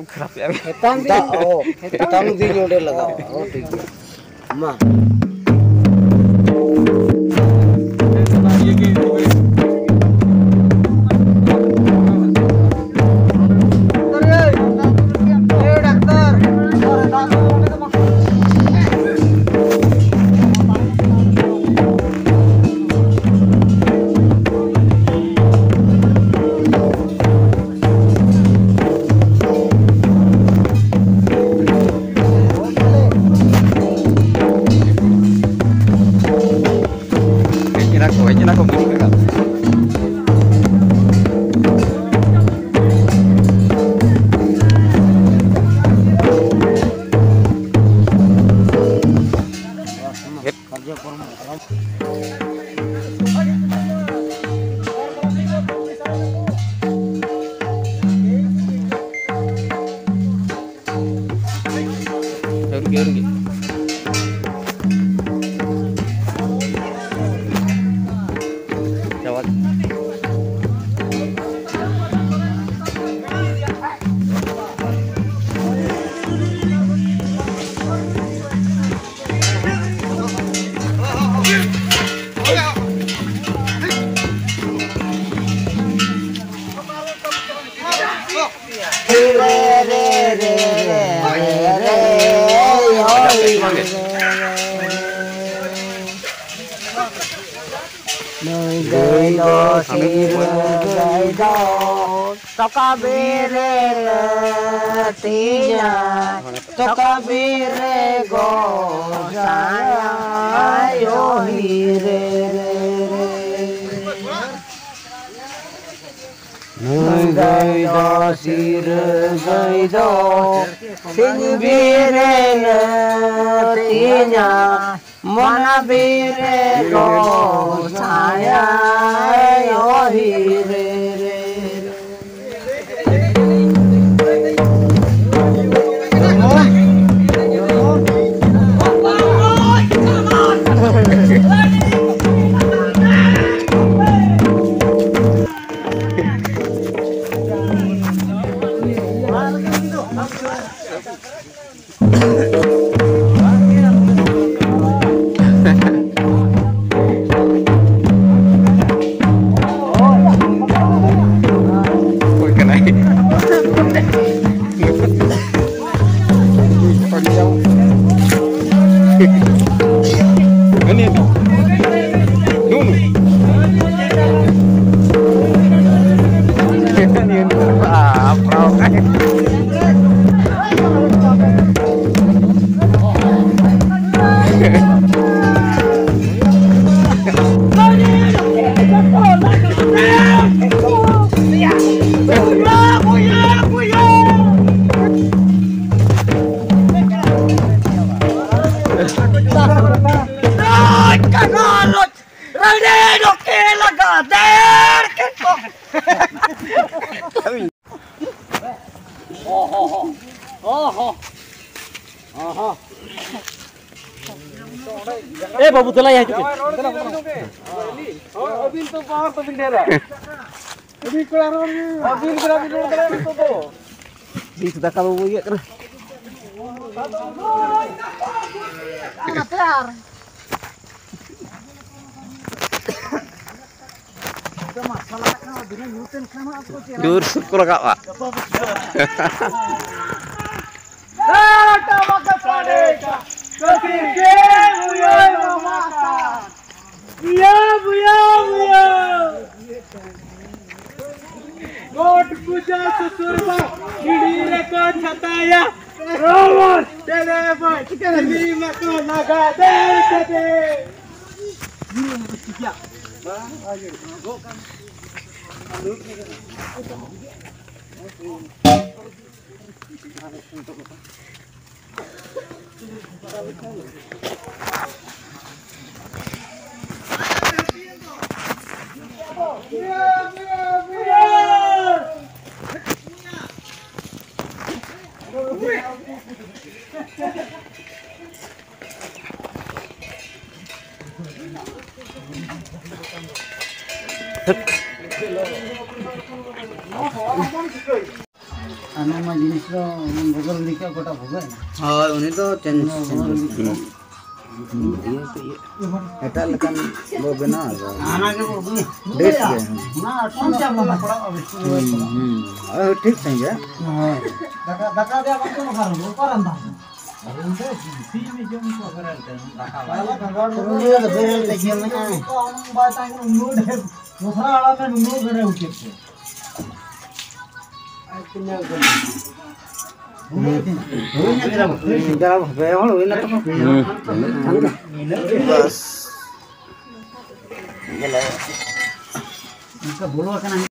खराब है हेतांग दी जोड़े लगाओ हो ठीक है मां बाबू चला या अभी तो बाहर तो बिंडेला अभी करा तो बीच दका वो ये कर Jur syukur kak Pak. GAWTPUJA susurba hidire ko chataya Roman teleba terima ko naga dete मा जिनिस रो भोगर लिखा गोटा भोगर हां उनी तो चेंज एटा लेकिन वो बना आना के वो देश के ना कौन सा मामा पड़ा अवश्य ठीक सही है हां दका दे अपन को खारो ऊपर अंदा सी में जो को करते हैं वाला गंगाड़ में ये बेरल देखिए ना तो हम बात है नूड है दूसरा वाला में नूड करे उठे थे बस इनका बोलवा करना है